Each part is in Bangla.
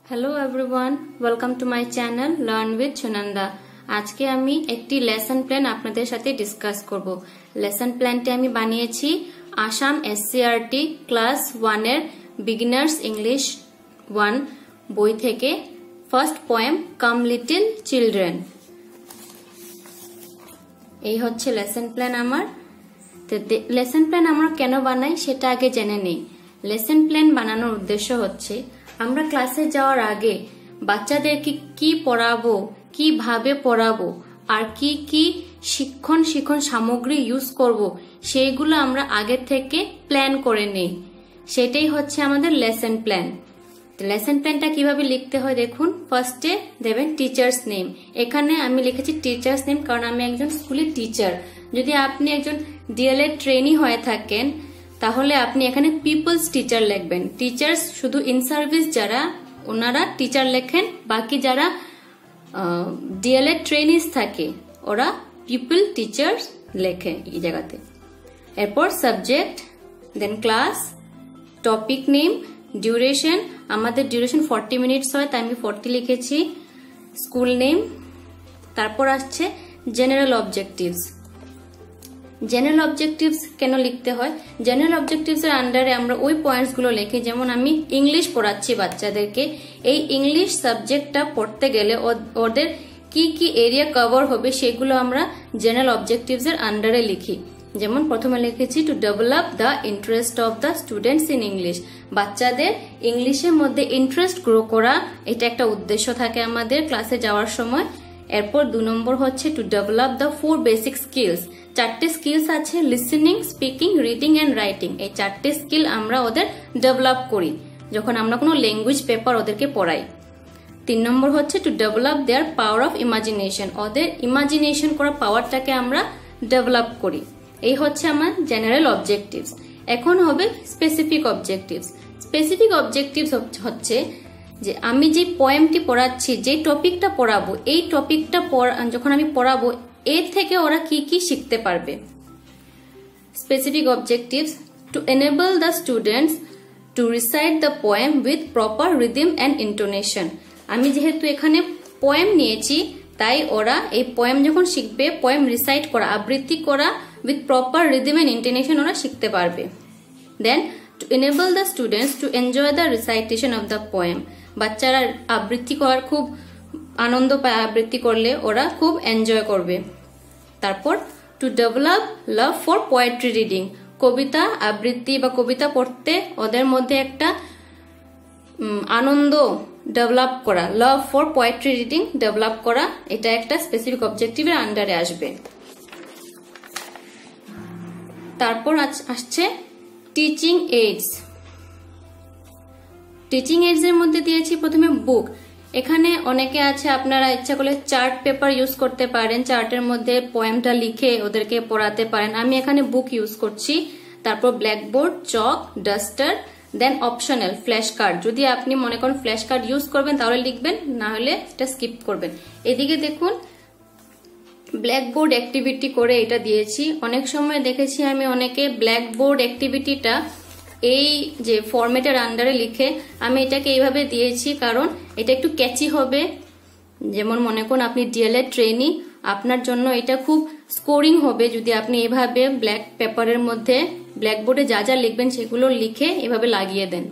Hello everyone welcome to my channel learn with Sunanda. आज के आमी एकटी लेसन प्लान आपनादेर साथे डिसकास करब। लेसन प्लानटी आमी बानिয়েছি आसाम एससीईआरटी क्लास 1 एर बिगिनार्स इंग्लिश 1 বই থেকে first poem come little children. এই হচ্ছে লেসন প্ল্যান আমার। তো লেসন প্ল্যান আমরা কেন বানাই সেটা আগে জেনে নেই। লেসন প্ল্যান বানানোর উদ্দেশ্য হচ্ছে আমরা ক্লাসে যাওয়ার আগে বাচ্চাদেরকে কি পড়াবো, কিভাবে পড়াবো আর কি কি শিক্ষণ সামগ্রী ইউজ করব সেইগুলো আমরা আগে থেকে প্ল্যান করে নেই। সেটাই হচ্ছে আমাদের লেসন প্ল্যান। লেসন প্ল্যানটা কিভাবে লিখতে হয় দেখুন। ফার্স্টে দেবেন টিচার্স নেম। এখানে আমি লিখেছি টিচার্স নেম কারণ আমি একজন স্কুলের টিচার। যদি আপনি একজন ডিএলএড ট্রেনি হয়ে থাকেন তাহলে আপনি এখানে পিপলস টিচার লিখবেন। টিচার্স শুধু ইন সার্ভিস যারা ওনারা টিচার লেখেন, বাকি যারা ডিএলএড ট্রেনিজ থাকে ওরা পিপল টিচার্স লেখে এই জায়গাতে। এরপর subject, then class, topic name, duration. আমাদের ডিউরেশন 40 মিনিটস হয় তাই আমি 40 লিখেছি। স্কুল নেম, তারপর আসছে জেনারেল অবজেক্টিভস। জেনারেল অবজেক্টিভস কেন লিখতে হয়? জেনারেল অবজেক্টিভস এর আন্ডারে আমরা ওই পয়েন্টস গুলো লিখি। যেমন আমি ইংলিশ পড়াচ্ছি বাচ্চাদেরকে, এই ইংলিশ সাবজেক্টটা পড়তে গেলে ওদের কি কি এরিয়া কভার হবে সেগুলো আমরা জেনারেল অবজেক্টিভস এর আন্ডারে লিখি। যেমন প্রথমে লিখেছি to develop the interest of the students in English. বাচ্চাদের ইংলিশের মধ্যে ইন্টারেস্ট গ্রো করা, এটা একটা উদ্দেশ্য থাকে আমাদের ক্লাসে যাওয়ার সময়। এরপর 2 নম্বর হচ্ছে to develop the 4 basic skills. 4টে স্কিলস আছে, listening, speaking, reading and writing. এই 4টে স্কিল আমরা ওদের ডেভেলপ করি যখন আমরা কোনো ল্যাঙ্গুয়েজ পেপার ওদেরকে পড়াই। 3 নম্বর হচ্ছে to develop their power of imagination. ওদের ইমাজিনেশন করার পাওয়ারটাকে আমরা ডেভেলপ করি। এই হচ্ছে আমার জেনারেল অবজেক্টিভস। এখন হবে স্পেসিফিক অবজেক্টিভস। স্পেসিফিক অবজেক্টিভস হচ্ছে যে আমি যে পোয়েমটি পড়াচ্ছি, যে টপিকটা পড়াবো, এই টপিকটা যখন আমি পড়াবো এর থেকে ওরা কি কি শিখতে পারবে। Specific objectives to enable the students to recite the poem with proper rhythm and intonation. আমি যেহেতু এখানে পোয়েম নিয়েছি তাই ওরা এই পোয়েম যখন শিখবে, পোয়েম রিসাইট করা, আবৃত্তি করা with proper rhythm and intonation ওরা শিখতে পারবে। Then to enable the students to enjoy the recitation of the poem. বাচ্চারা আবৃত্তি করার খুব আনন্দ পায়, আবৃত্তি করলে ওরা খুব এনজয় করবে। তারপর to develop love for poetry reading. কবিতা আবৃত্তি বা কবিতা পড়তে ওদের মধ্যে একটা আনন্দ ডেভেলপ করা, love for poetry reading develop করা, এটা একটা স্পেসিফিক অবজেক্টিভের আন্ডারে আসবে। তারপর আসছে টিচিং এইডস। টিচিং এইডস এর মধ্যে দিয়েছি প্রথমে বুক। এখানে অনেকে আছে আপনারা ইচ্ছা করলে চার্ট পেপার ইউজ করতে পারেন, চার্টের মধ্যে পোয়েমটা লিখে ওদেরকে পড়াতে পারেন। আমি এখানে বুক ইউজ করছি। তারপর blackboard, chalk, duster, then optional flash card. যদি আপনি মনে করেন ফ্ল্যাশ কার্ড ইউজ করবেন তাহলে লিখবেন, না হলে এটা স্কিপ করবেন। এদিকে দেখুন ব্ল্যাকবোর্ড অ্যাক্টিভিটি করে এটা দিয়েছি। অনেক সময় দেখেছি আমি অনেকে ব্ল্যাকবোর্ড অ্যাক্টিভিটিটা এই যে ফরম্যাটের আন্ডারে লিখে, আমি এটাকে এইভাবে দিয়েছি কারণ এটা একটু ক্যাচি হবে। যেমন মনে করুন আপনি ডিএলএড ট্রেনি, আপনার জন্য এটা খুব স্কোরিং হবে যদি আপনি এভাবে ব্ল্যাক পেপারের মধ্যে ব্ল্যাকবোর্ডে যা যা লিখবেন সেগুলো লিখে এভাবে লাগিয়ে দেন।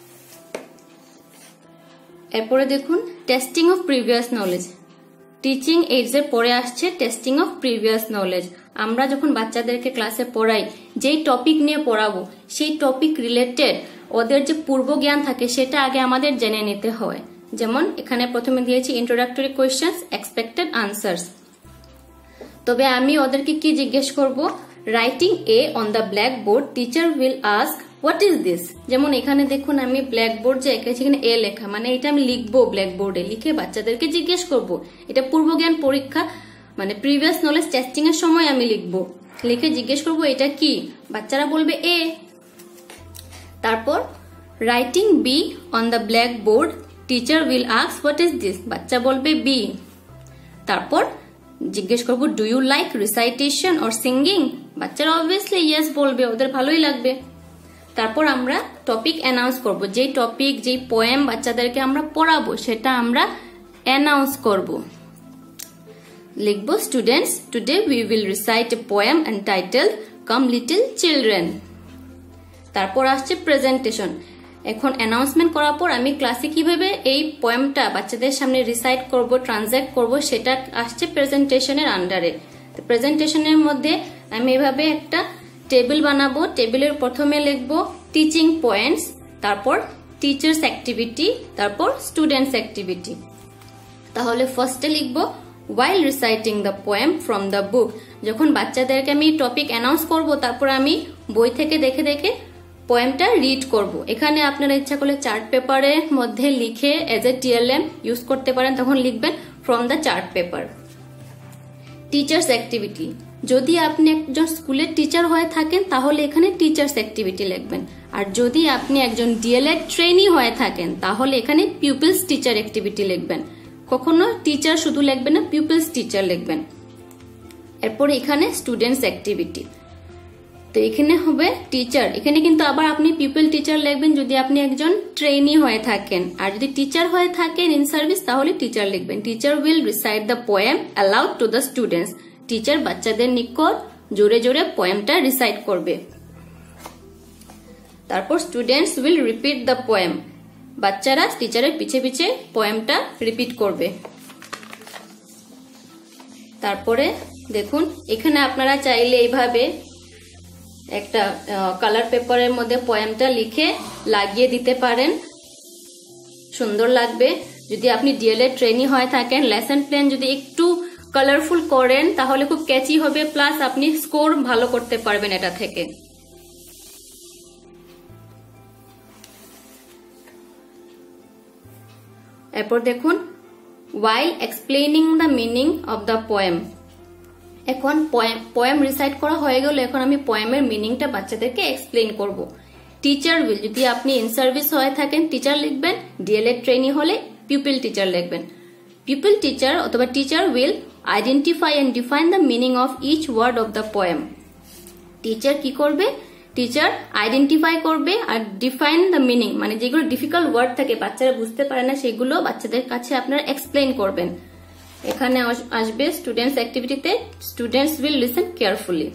এরপরে দেখুন testing of previous knowledge. Teaching aids এর পরে আসছে টেস্টিং অফ প্রিভিয়াস নলেজ। আমরা যখন বাচ্চাদেরকে ক্লাসে পড়াই, যেই টপিক নিয়ে পড়াবো সেই টপিক রিলেটেড ওদের যে পূর্ব জ্ঞান থাকে সেটা আগে আমাদের জেনে নিতে হয়। যেমন এখানে প্রথমে দিয়েছি ইন্ট্রোডাক্টরি কোয়েশ্চেন্স, এক্সপেক্টেড আনসার্স। তবে আমি ওদেরকে কি জিজ্ঞেস করব? Writing A on the blackboard teacher will ask what is this. যেমন এখানে দেখুন আমি ব্ল্যাকবোর্ড যে এঁকেছি এখানে এ লেখা, মানে এটা আমি লিখবো ব্ল্যাকবোর্ডে, লিখে বাচ্চাদেরকে জিজ্ঞেস করব। এটা পূর্বজ্ঞান পরীক্ষা মানে প্রিভিয়াস নলেজ টেস্টিং এর সময় আমি লিখবো, লিখে জিজ্ঞেস করব এটা কি, বাচ্চারা বলবে এ। তারপর writing B on the blackboard teacher will ask what is this, বাচ্চা বলবে বি। তারপর জিজ্ঞেস করবো do you like recitation or singing, বাচ্চারা অবভিয়াসলি ইয়েস বলবে, ওদের ভালোই লাগবে। তারপর আমরা টপিক অ্যানাউন্স করব, যেই টপিক যেই পোয়েম বাচ্চাদেরকে আমরা পড়াবো সেটা আমরা অ্যানাউন্স করব। লিখবো students, today we will recite a poem entitled come little children. তারপর আসছে প্রেজেন্টেশন। এখন অ্যানাউন্সমেন্ট করার পর আমি ক্লাসে কিভাবে এই পোয়েমটা বাচ্চাদের সামনে রিসাইট করব, ট্রান্সলেট করব, সেটা আসছে প্রেজেন্টেশনের আন্ডারে। তো প্রেজেন্টেশনের মধ্যে আমি এভাবে একটা টেবিল বানাবো। টেবিলের প্রথমে লিখবো টিচিং পয়েন্টস, তারপর টিচার্স অ্যাক্টিভিটি, তারপর স্টুডেন্টস অ্যাক্টিভিটি। তাহলে ফার্স্টে লিখবো while reciting the poem from the book। যখন বাচ্চাদেরকে আমি টপিক অ্যানাউন্স করব তারপর আমি বই থেকে দেখে দেখে পোয়েমটা রিড করব। এখানে আপনারা ইচ্ছা করলে চার্ট পেপারের মধ্যে লিখে এজ এ টিএলএম ইউজ করতে পারেন, তখন লিখবেন from the chart paper. Teachers activity, যদি আপনি একজন স্কুলের টিচার হয়ে থাকেন তাহলে এখানে টিচার্স অ্যাক্টিভিটি লিখবেন, আর যদি আপনি একজন ডিএলএড ট্রেনি হয়ে থাকেন তাহলে এখানে পিপলস টিচার অ্যাক্টিভিটি লিখবেন। কখনো টিচার শুধু লিখবেন না, পিপলস টিচার লিখবেন। এরপরে এখানে স্টুডেন্টস অ্যাক্টিভিটি, তো এখানে হবে টিচার। এখানে কিন্তু আবার আপনি পিপল টিচার লিখবেন যদি আপনি একজন ট্রেনি হয়ে থাকেন, আর যদি টিচার হয়ে থাকেন ইন সার্ভিস তাহলে টিচার লিখবেন। Teacher will recite the poem aloud to the students. Teacher বাচ্চাদের নিকট জোরে জোরে পোয়েমটা রিসাইট করবে। তারপর students will repeat the poem. বাচ্চারা টিচারের পিছে পিছে পোয়েমটা রিপিট করবে। তারপরে দেখুন এখানে আপনারা চাইলে এইভাবে একটা কালার পেপারের মধ্যে পোয়েমটা লিখে লাগিয়ে দিতে পারেন, সুন্দর লাগবে। যদি আপনি ডিএলএড ট্রেনি হয়ে থাকেন, লেসন প্ল্যান যদি একটু কালারফুল করেন তাহলে খুব ক্যাচি হবে, প্লাস আপনি স্কোর ভালো করতে পারবেন এটা থেকে। এরপর দেখুন while explaining the meaning of the poem। এখন পোয়েম রিসাইট করা হয়ে গেল, এখন আমি পোয়েমের মিনিংটা বাচ্চাদেরকে এক্সপ্লেইন করব। টিচার উইল, যদি আপনি ইন সার্ভিস হয়ে থাকেন টিচার লিখবেন, ডিএলএড ট্রেনি হলে পিপল টিচার লিখবেন। পিপল টিচার অথবা teacher will identify and define the meaning of each word of the poem. Teacher কি করবে? টিচার আইডেন্টিফাই করবে আর ডিফাইন দ্য মিনিং, মানে যেগুলো ডিফিকাল্ট ওয়ার্ড থাকে বাচ্চারা বুঝতে পারে না সেগুলো বাচ্চাদের কাছে আপনারা এক্সপ্লেইন করবেন। এখানে আসবে স্টুডেন্টস অ্যাক্টিভিটিতে স্টুডেন্টস উইল লিসেন কেয়ারফুলি।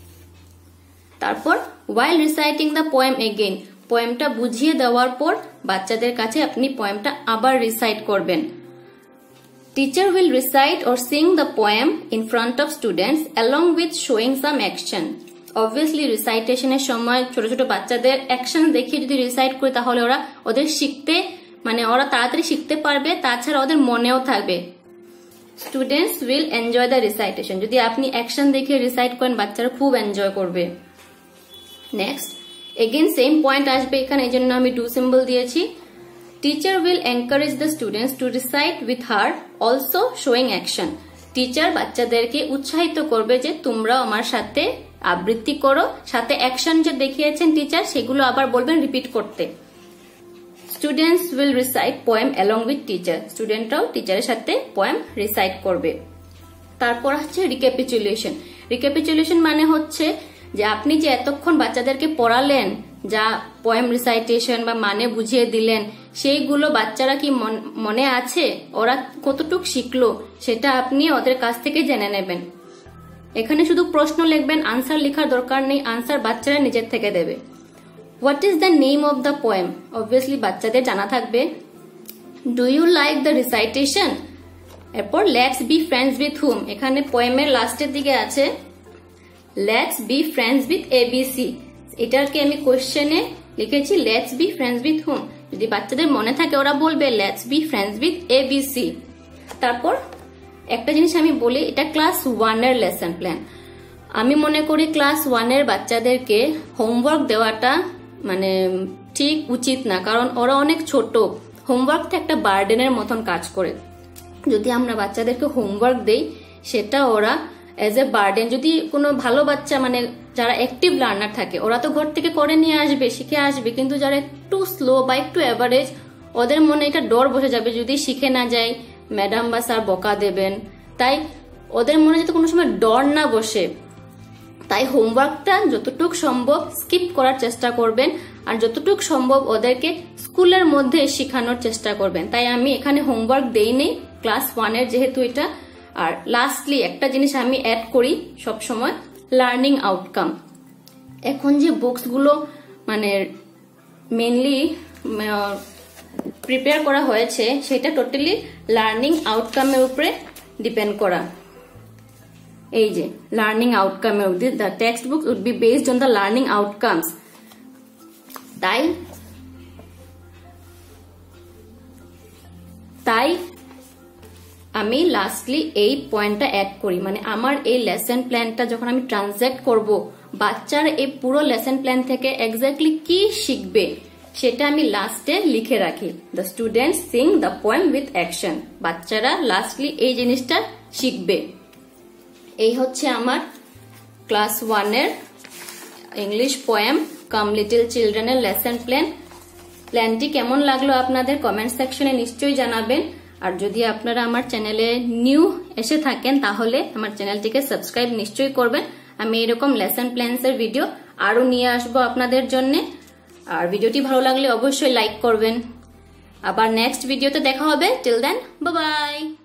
তারপর while reciting the poem again, পোয়েমটা বুঝিয়ে দেওয়ার পর বাচ্চাদের কাছে আপনি পোয়েমটা আবার রিসাইট করবেন। Teacher will recite or sing the poem in front of students along with showing some action। Obviously রিসাইটেশনের সময় ছোট ছোট বাচ্চাদের অ্যাকশন দেখিয়ে যদি রিসাইট করে তাহলে ওদের শিখতে, মানে ওরা তাড়াতাড়ি শিখতে পারবে, তাছাড়া ওদের মনেও থাকবে। Students will enjoy the recitation, যদি আপনি অ্যাকশন দেখে রিসাইট করেন বাচ্চারা খুব এনজয় করবে। নেক্সট এগেন সেম পয়েন্ট আসবে এখানে, এই জন্য আমি ডু সিম্বল দিয়েছি। Teacher will encourage the students to recite with her also showing action. টিচার বাচ্চাদেরকে উৎসাহিত করবে যে তোমরা আমার সাথে আবৃত্তি করো, সাথে অ্যাকশন যে দেখিয়েছেন টিচার সেগুলো আবার বলবেন রিপিট করতে। Students will recite poem along with teacher, স্টুডেন্টরাও টিচারের সাথে পোয়েম রিসাইট করবে। তারপর হচ্ছে রিক্যাপিচুলেশন। রিক্যাপিচুলেশন মানে হচ্ছে যে আপনি যে এতক্ষণ বাচ্চাদেরকে পড়ালেন, যা পোয়েম রিসাইটেশন বা মানে বুঝিয়ে দিলেন, সেইগুলো বাচ্চারা কি মনে আছে, ওরা কতটুক শিখলো সেটা আপনি ওদের কাছ থেকে জেনে নেবেন। এখানে শুধু প্রশ্ন লিখবেন, আনসার লেখার দরকার নেই, আনসার বাচ্চারা নিজের থেকে দেবে। What is the name of the poem, obviously বাচ্চাদের জানা থাকবে। Do you like the recitation. এরপর let's be friends with whom, এখানে পোয়েমের লাস্টের দিকে আছে let's be friends with ABC, এটাকে আমি কোশ্চেনে লিখেছি let's be friends with whom. যদি বাচ্চাদের মনে থাকে ওরা বলবে let's be friends with ABC. তারপর একটা জিনিস আমি বলি, এটা ক্লাস 1 এর লেসন প্ল্যান। আমি মনে করি ক্লাস 1 এর বাচ্চাদেরকে হোমওয়ার্ক দেওয়াটা মানে ঠিক উচিত না, কারণ ওরা অনেক ছোট। হোমওয়ার্কটা একটা বার্ডেনের মতন কাজ করে। যদি আমরা বাচ্চাদেরকে হোমওয়ার্ক দেই সেটা ওরা এজ এ বার্ডেন, যদি কোনো ভালো বাচ্চা মানে যারা অ্যাক্টিভ লার্নার থাকে ওরা তো ঘর থেকে করে নিয়ে আসবে, শিখে আসবে, কিন্তু যারা একটু স্লো বা একটু অ্যাভারেজ ওদের মনে এটা ডর বসে যাবে যদি শিখে না যায় ম্যাডাম বা স্যার বকা দেবেন। তাই ওদের মনে যাতে কোনো সময় ডর না বসে, তাই হোমওয়ার্কটা যতটুকু সম্ভব স্কিপ করার চেষ্টা করবেন। আর যতটুকু সম্ভব ওদেরকে স্কুলের মধ্যে শেখানোর চেষ্টা করবেন। তাই আমি এখানে হোমওয়ার্ক দেই নেই ক্লাস 1 এর যেহেতু এটা। আর লাস্টলি একটা জিনিস আমি অ্যাড করি সব সময়, লার্নিং আউটকাম। এখন যে বুকস গুলো মানে মেইনলি প্রিপেয়ার করা হয়েছে সেটা টোটালি লার্নিং আউটকামের উপরে ডিপেন্ড করা। এই যে লার্নিং আউটকামের উপরে, the textbook would be based on the learning outcomes. তাই আমি লাস্টলি এই পয়েন্টটা অ্যাড করি, মানে আমার এই লেসন প্ল্যানটা যখন আমি ট্রান্সলেট করব, বাচ্চারা এই পুরো লেসন প্ল্যান থেকে এক্স্যাক্টলি কি শিখবে সেটা আমি লাস্টে লিখে রাখি। The students sing the poem with action. বাচ্চারা লাস্টলি এই জিনিসটা শিখবে। এই হচ্ছে আমার ক্লাস 1 এর ইংলিশ পোয়েম কাম লিটল চিলড্রেনের লেসন প্ল্যান। প্ল্যানটি কেমন লাগলো আপনাদের কমেন্ট সেকশনে নিশ্চয়ই জানাবেন। আর যদি আপনারা আমার চ্যানেলে নিউ এসে থাকেন তাহলে আমার চ্যানেলটিকে সাবস্ক্রাইব নিশ্চয়ই করবেন। আমি এরকম লেসন প্ল্যানস এর ভিডিও আরো নিয়ে আসবো আপনাদের জন্য। আর ভিডিওটি ভালো লাগলে অবশ্যই লাইক করবেন। আবার নেক্সট ভিডিওতে দেখা হবে। Till then, bye by.